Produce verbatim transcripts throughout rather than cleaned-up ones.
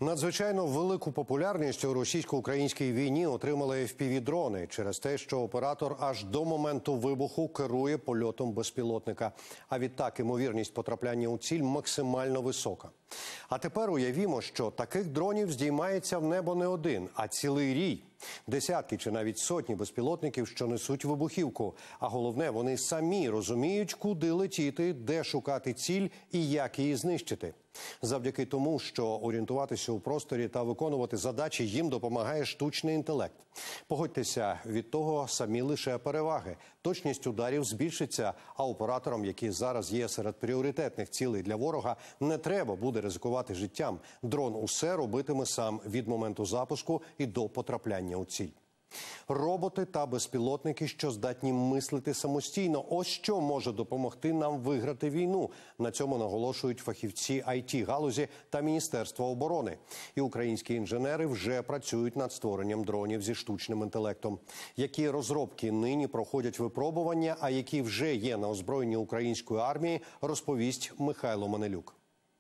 Надзвичайно велику популярність у російсько-українській війні отримали еф пі ві-дрони через те, що оператор аж до моменту вибуху керує польотом безпілотника. А відтак ймовірність потрапляння у ціль максимально висока. А тепер уявімо, що таких дронів здіймається в небо не один, а цілий рій. Десятки чи навіть сотні безпілотників, що несуть вибухівку. А головне, вони самі розуміють, куди летіти, де шукати ціль і як її знищити. Завдяки тому, що орієнтуватися у просторі та виконувати задачі їм допомагає штучний інтелект. Погодьтеся, від того самі лише переваги. Точність ударів збільшиться, а операторам, які зараз є серед пріоритетних цілей для ворога, не треба буде ризикувати життям. Дрон усе робитиме сам від моменту запуску і до потрапляння у ціль. Роботи та безпілотники, що здатні мислити самостійно. Ось що може допомогти нам виграти війну. На цьому наголошують фахівці ай ті-галузі та Міністерства оборони. І українські інженери вже працюють над створенням дронів зі штучним інтелектом. Які розробки нині проходять випробування, а які вже є на озброєнні української армії, розповість Михайло Манелюк.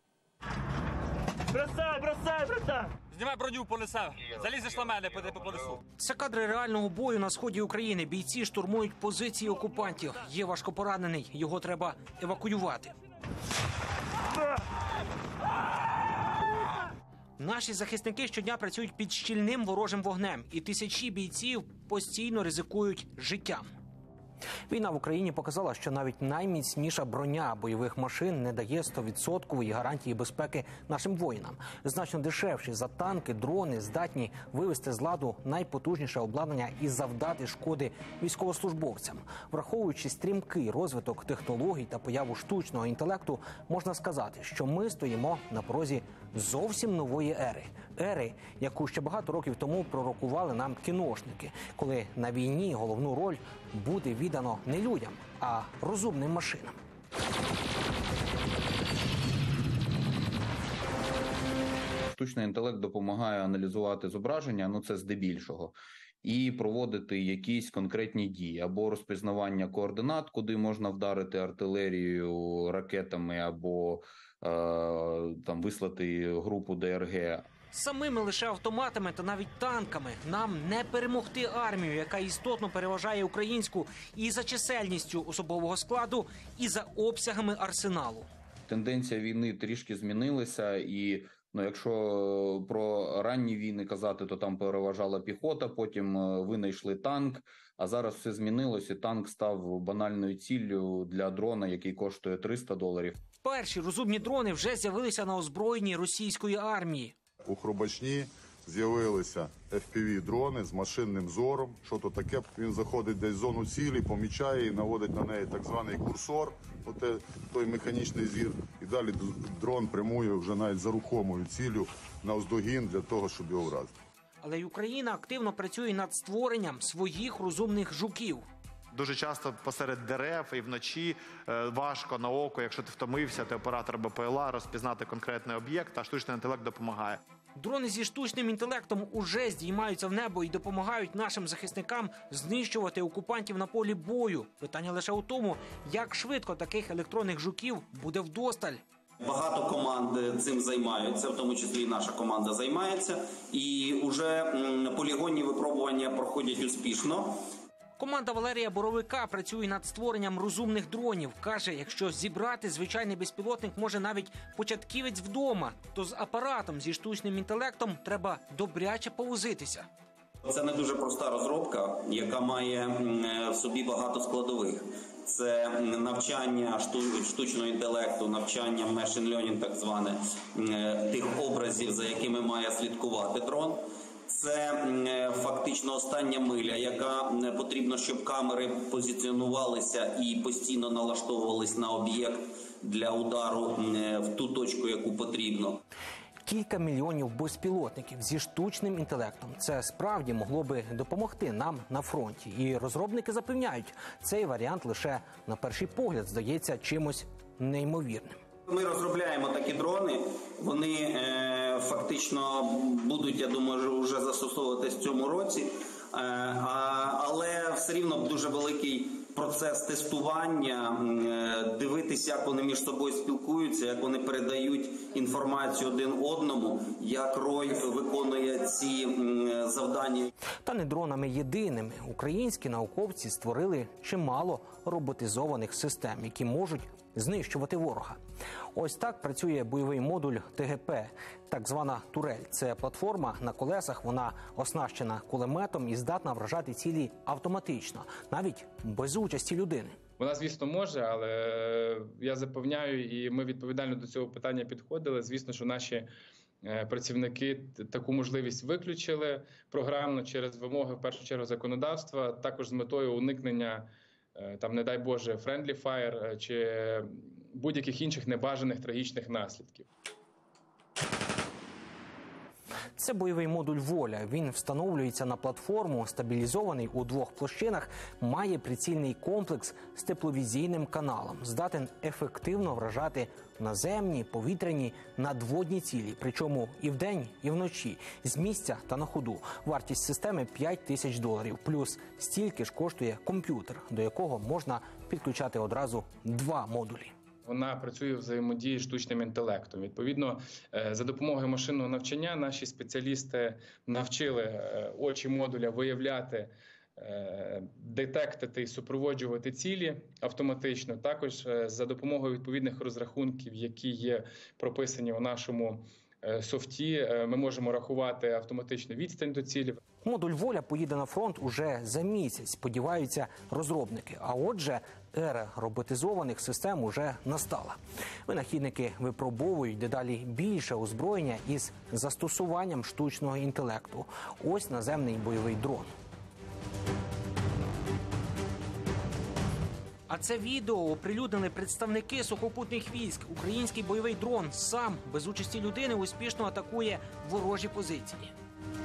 Бросай, бросай, бросай! Знімай броню, понесе. Залізеш на мене, понесу. Це кадри реального бою на сході України. Бійці штурмують позиції окупантів. Є важкопоранений, його треба евакуювати. Наші захисники щодня працюють під щільним ворожим вогнем. І тисячі бійців постійно ризикують життям. Війна в Україні показала, що навіть найміцніша броня бойових машин не дає сто відсотків гарантії безпеки нашим воїнам. Значно дешевші за танки, дрони здатні вивести з ладу найпотужніше обладнання і завдати шкоди військовослужбовцям. Враховуючи стрімкий розвиток технологій та появу штучного інтелекту, можна сказати, що ми стоїмо на порозі зовсім нової ери. Ери, яку ще багато років тому пророкували нам кіношники, коли на війні головну роль буде віддано не людям, а розумним машинам. Штучний інтелект допомагає аналізувати зображення, ну це здебільшого, і проводити якісь конкретні дії. Або розпізнавання координат, куди можна вдарити артилерією, ракетами, або е, там вислати групу де ер ге. Самими лише автоматами та навіть танками нам не перемогти армію, яка істотно переважає українську і за чисельністю особового складу, і за обсягами арсеналу. Тенденція війни трішки змінилася, і ну, якщо про ранні війни казати, то там переважала піхота, потім винайшли танк, а зараз все змінилося, і танк став банальною ціллю для дрона, який коштує триста доларів. Перші розумні дрони вже з'явилися на озброєнні російської армії. У Хробачні з'явилися еф пі ві-дрони з машинним зором. Що то таке? Він заходить десь в зону цілі, помічає і наводить на неї так званий курсор, оте, той механічний зір. І далі дрон прямує вже навіть за рухомою ціллю навздогін для того, щоб його вразити. Але й Україна активно працює над створенням своїх розумних жуків. Дуже часто посеред дерев і вночі важко на око, якщо ти втомився, ти оператор бе пе ел а, розпізнати конкретний об'єкт, а штучний інтелект допомагає. Дрони зі штучним інтелектом уже здіймаються в небо і допомагають нашим захисникам знищувати окупантів на полі бою. Питання лише у тому, як швидко таких електронних жуків буде вдосталь. Багато команд цим займаються, в тому числі і наша команда займається. І вже полігонні випробування проходять успішно. Команда Валерія Боровика працює над створенням розумних дронів. Каже, якщо зібрати звичайний безпілотник може навіть початківець вдома, то з апаратом зі штучним інтелектом треба добряче повозитися. Це не дуже проста розробка, яка має в собі багато складових. Це навчання штучного інтелекту, навчання machine learning, так зване, тих образів, за якими має слідкувати дрон. Це фактично остання миля, яка потрібно, щоб камери позиціонувалися і постійно налаштовувались на об'єкт для удару в ту точку, яку потрібно. Кілька мільйонів безпілотників зі штучним інтелектом – це справді могло би допомогти нам на фронті. І розробники запевняють, цей варіант лише на перший погляд здається чимось неймовірним. Ми розробляємо такі дрони, вони е, фактично будуть, я думаю, вже застосовуватись в цьому році, е, а, але все рівно дуже великий процес тестування, е, дивитися, як вони між собою спілкуються, як вони передають інформацію один одному, як Рой виконує ці е, завдання. Та не дронами єдиними. Українські науковці створили чимало роботизованих систем, які можуть знищувати ворога. Ось так працює бойовий модуль Т Г П, так звана «Турель». Це платформа на колесах, вона оснащена кулеметом і здатна вражати цілі автоматично, навіть без участі людини. Вона, звісно, може, але я запевняю, і ми відповідально до цього питання підходили. Звісно, що наші працівники таку можливість виключили програмно через вимоги, в першу чергу, законодавства, також з метою уникнення, там, не дай Боже, friendly fire чи будь-яких інших небажаних трагічних наслідків. Це бойовий модуль «Воля». Він встановлюється на платформу, стабілізований у двох площинах, має прицільний комплекс з тепловізійним каналом, здатен ефективно вражати наземні, повітряні, надводні цілі, причому і вдень, і вночі, з місця та на ходу. Вартість системи – п'ять тисяч доларів, плюс стільки ж коштує комп'ютер, до якого можна підключати одразу два модулі. Вона працює в взаємодії з штучним інтелектом. Відповідно, за допомогою машинного навчання наші спеціалісти навчили очі модуля виявляти, детектити і супроводжувати цілі автоматично. Також за допомогою відповідних розрахунків, які є прописані у нашому софті, ми можемо рахувати автоматичну відстань до цілі. Модуль «Воля» поїде на фронт уже за місяць, сподіваються розробники. А отже, ера роботизованих систем уже настала. Винахідники випробовують дедалі більше озброєння із застосуванням штучного інтелекту. Ось наземний бойовий дрон. А це відео оприлюднили представники сухопутних військ. Український бойовий дрон сам, без участі людини, успішно атакує ворожі позиції.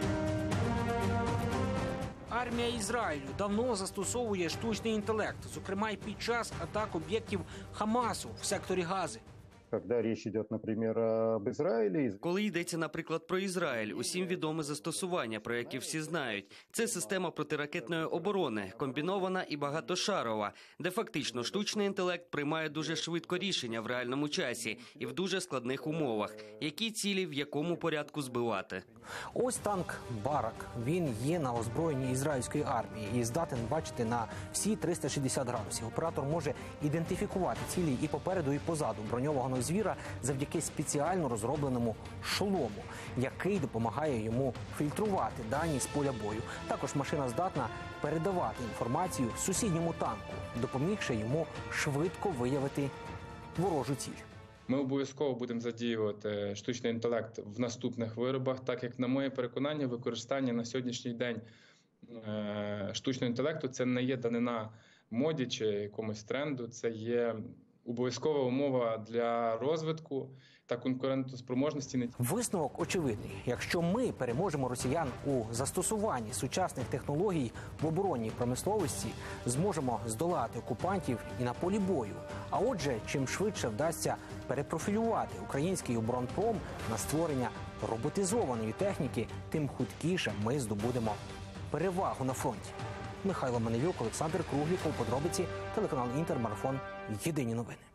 Армія Ізраїлю давно застосовує штучний інтелект, зокрема й під час атак об'єктів Хамасу в секторі Гази. Когда речь идет, например, об Ізраїлі. Коли йдеться, наприклад, про Ізраїль, усім відоме застосування, про яке всі знають. Це система протиракетної оборони, комбінована і багатошарова, де фактично штучний інтелект приймає дуже швидко рішення в реальному часі і в дуже складних умовах, які цілі в якому порядку збивати. Ось танк «Барак». Він є на озброєнні ізраїльської армії і здатен бачити на всі триста шістдесят градусів. Оператор може ідентифікувати цілі і попереду, і позаду броньованого звіра завдяки спеціально розробленому шолому, який допомагає йому фільтрувати дані з поля бою. Також машина здатна передавати інформацію сусідньому танку, допомігши йому швидко виявити ворожу ціль. Ми обов'язково будемо задіювати штучний інтелект в наступних виробах, так як, на моє переконання, використання на сьогоднішній день штучного інтелекту – це не є данина моді чи якомусь тренду, це є обов'язкова умова для розвитку та конкурентоспроможності. Висновок очевидний. Якщо ми переможемо росіян у застосуванні сучасних технологій в оборонній промисловості, зможемо здолати окупантів і на полі бою. А отже, чим швидше вдасться перепрофілювати український оборонпром на створення роботизованої техніки, тим хуткіше ми здобудемо перевагу на фронті. Михайло Манилюк, Олександр Кругліков, подробиці, телеканал «Інтер», марафон «Єдині новини».